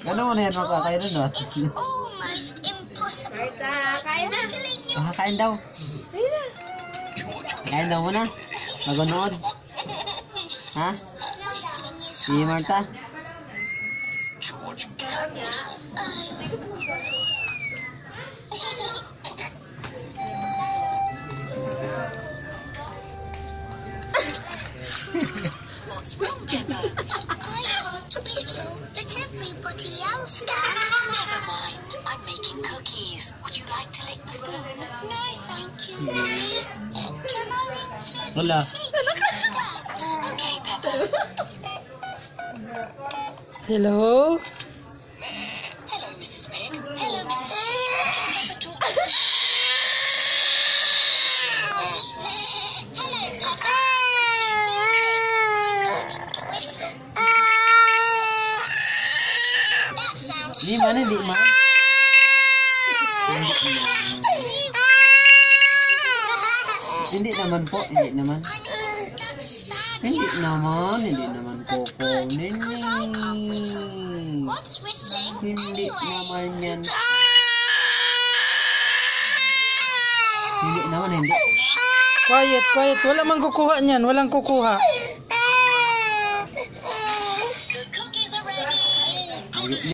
Gano'n mo na yan makakain nun, no? It's almost impossible. Kain na. Makakain daw. Kain daw muna. Magunood. Ha? Si Martha? What's wrong, Peppa? I can't whistle, but everybody else can. Never mind. I'm making cookies. Would you like to lick the spoon? No, thank you, Mummy. Can I insert Wala. Okay, Peppa. Hello? Hello, Mrs. Pig. Hello, Mrs. Sheep. Can Peppa talk to you? Hello, Peppa. That sounds Di mana, di mana? Hindi naman po, hindi naman. Hindi naman, hindi naman Coco. What's whistling? Hindi naman yan. Hindi naman, hindi. Quiet, quiet. Wala mang kukuha niyan. Walang kukuha. The cookies are ready.